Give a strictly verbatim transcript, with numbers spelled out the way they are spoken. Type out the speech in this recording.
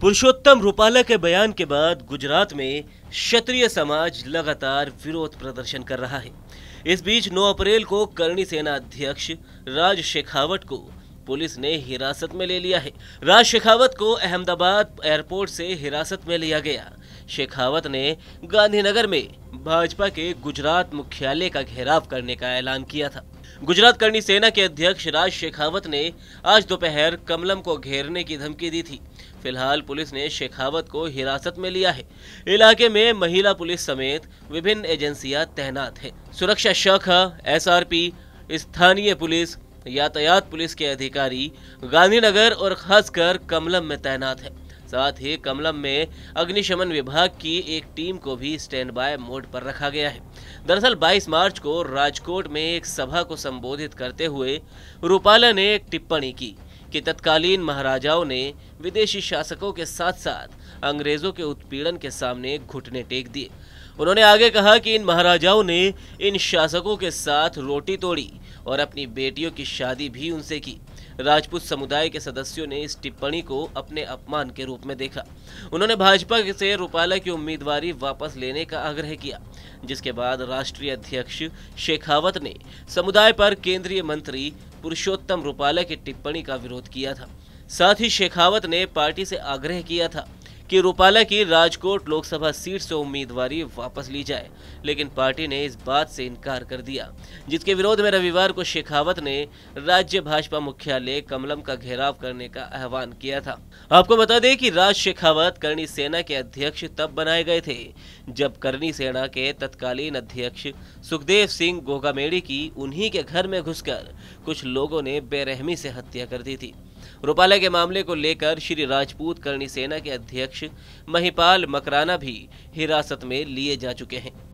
पुरुषोत्तम रूपाला के बयान के बाद गुजरात में क्षत्रिय समाज लगातार विरोध प्रदर्शन कर रहा है। इस बीच नौ अप्रैल को करणी सेना अध्यक्ष राज शेखावत को पुलिस ने हिरासत में ले लिया है। राज शेखावत को अहमदाबाद एयरपोर्ट से हिरासत में लिया गया। शेखावत ने गांधीनगर में भाजपा के गुजरात मुख्यालय का घेराव करने का ऐलान किया था। गुजरात करणी सेना के अध्यक्ष राज शेखावत ने आज दोपहर कमलम को घेरने की धमकी दी थी। फिलहाल पुलिस ने शेखावत को हिरासत में लिया है। इलाके में महिला पुलिस समेत विभिन्न एजेंसियां तैनात हैं। सुरक्षा शाखा, एस आर पी, स्थानीय पुलिस, यातायात पुलिस के अधिकारी गांधीनगर और खासकर कमलम में तैनात है। साथ ही कमलम में अग्निशमन विभाग की एक टीम को भी स्टैंड बाय मोड पर रखा गया है। दरअसल बाईस मार्च को राजकोट में एक सभा को संबोधित करते हुए रूपाला ने एक टिप्पणी की कि तत्कालीन महाराजाओं ने विदेशी शासकों के साथ साथ अंग्रेजों के उत्पीड़न के सामने घुटने टेक दिए। उन्होंने आगे कहा कि इन महाराजाओं ने इन शासकों के साथ रोटी तोड़ी और अपनी बेटियों की शादी भी उनसे की। राजपूत समुदाय के सदस्यों ने इस टिप्पणी को अपने अपमान के रूप में देखा। उन्होंने भाजपा से रूपाला की उम्मीदवारी वापस लेने का आग्रह किया, जिसके बाद राष्ट्रीय अध्यक्ष शेखावत ने समुदाय पर केंद्रीय मंत्री पुरुषोत्तम रूपाला की टिप्पणी का विरोध किया था। साथ ही शेखावत ने पार्टी से आग्रह किया था कि रूपाला की राजकोट लोकसभा सीट से उम्मीदवारी वापस ली जाए, लेकिन पार्टी ने इस बात से इनकार कर दिया, जिसके विरोध में रविवार को शेखावत ने राज्य भाजपा मुख्यालय कमलम का घेराव करने का आह्वान किया था। आपको बता दें कि राज शेखावत करणी सेना के अध्यक्ष तब बनाए गए थे जब करणी सेना के तत्कालीन अध्यक्ष सुखदेव सिंह गोगामेड़ी की उन्हीं के घर में घुसकर कुछ लोगों ने बेरहमी से हत्या कर दी थी। रूपाला के मामले को लेकर श्री राजपूत करणी सेना के अध्यक्ष महिपाल मकराना भी हिरासत में लिए जा चुके हैं।